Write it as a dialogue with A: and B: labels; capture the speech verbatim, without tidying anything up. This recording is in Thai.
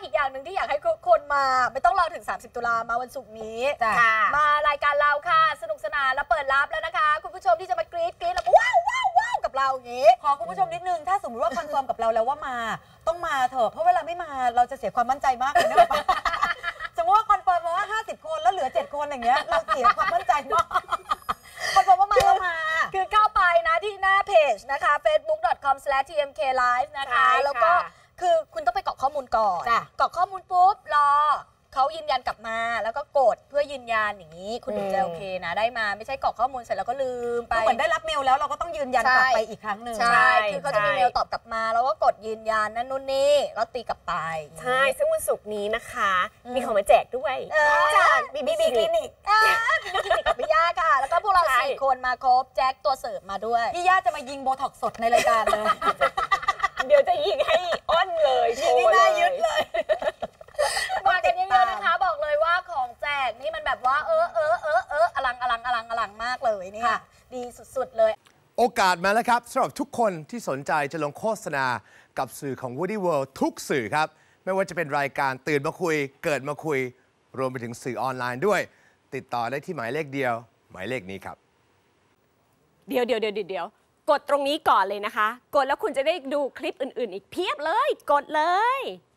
A: อีกอย่างหนึ่งที่อยากให้คนมาไม่ต้องรอถึงสามสิบตุลามาวันศุกร์นี้มารายการเราค่ะสนุกสนานแล้วเปิดรับแล้วนะคะคุณผู้ชมที่จะมากรี๊ดกรี๊ดแล้วว้าวว้าวว้าวกับเราอย่างนี้
B: ขอคุณผู้ชมนิดนึงถ้าสมมติว่าคอนเฟิร์มกับเราแล้วว่ามาต้องมาเถอะเพราะเวลาไม่มาเราจะเสียความมั่นใจมากเลยนะสมมติว่าคอนเฟิร์มมาว่าห้าสิบคนแล้วเหลือเจ็ดคนอย่างเงี้ยเราเสียความมั่นใจมากคอนเฟิร์มว่ามาแล้วมา
A: คือเข้าไปนะที่หน้าเพจนะคะ เฟซบุ๊ก ดอท คอม สแลช ที เอ็ม เค ไลฟ์ นะคะแล้วก็คือคุณต้องไปกรอกข้อมูลก่อนกรอกข้อมูลปุ๊บรอเขายืนยันกลับมาแล้วก็กดเพื่อยืนยันอย่างนี้คุณถึงจะโอเคนะได้มาไม่ใช่กรอกข้อมูลเสร็จแล้วก็ลืมไป
B: เหมือนได้รับเมลแล้วเราก็ต้องยืนยันกลับไปอีกครั้งหนึ่ง
A: ใช่คือเขาจะมีเมลตอบกลับมาแล้วก็กดยืนยันนั่นนู่นนี่แล้วตีกลับไป
C: ใช่ซึ่งวันศุกร์นี้นะคะมีของมาแจกด้วย
A: จากบีบีคลินิกบีบีคลินิกกับพี่ย่าค่ะแล้วก็พวกเราสี่คนมาครบแจ็คตัวเสริมมาด้วย
B: พี่ย่าจะมายิงโบท็อกซ์สดในรายการเลย
C: เดี๋ยวจะยิงให้อ้อนเลย
B: ยิงให้หน้ายึดเลย
A: มากันเยอะๆนะคะบอกเลยว่าของแจกนี่มันแบบว่าเออเออเออเอออลังอลังอลังอลังมากเลยนี่ค่ะดีสุดๆเลย
D: โอกาสมาแล้วครับสำหรับทุกคนที่สนใจจะลงโฆษณากับสื่อของ Woody World ทุกสื่อครับไม่ว่าจะเป็นรายการตื่นมาคุยเกิดมาคุยรวมไปถึงสื่อออนไลน์ด้วยติดต่อได้ที่หมายเลขเดียวหมายเลขนี้ครับ
C: เดี๋ยวเดี๋ยวเดี๋ยวเดี๋ยวกดตรงนี้ก่อนเลยนะคะกดแล้วคุณจะได้ดูคลิปอื่นๆอีกเพียบเลยกดเลย